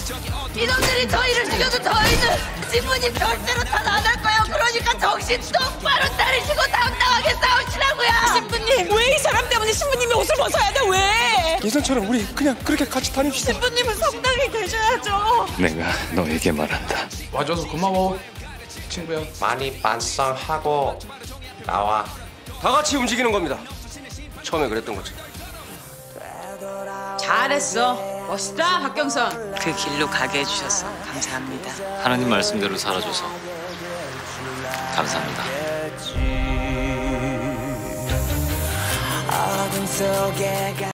이놈들이 저희를 죽여도 저희는 신부님 절대로 탓 안 할 거예요. 그러니까 정신 똑바로 차리시고 당당하게 싸우시라고요. 신부님, 왜 이 사람 때문에 신부님이 옷을 벗어야 돼? 왜? 예전처럼 우리 그냥 그렇게 같이 다닙시다. 신부님은 성당에 계셔야죠. 내가 너에게 말한다. 와줘서 고마워, 친구야. 많이 반성하고 나와. 다 같이 움직이는 겁니다. 처음에 그랬던 거죠. 잘했어. 멋있다, 박경선. 그 길로 가게 해주셔서 감사합니다. 하나님 말씀대로 살아줘서 감사합니다.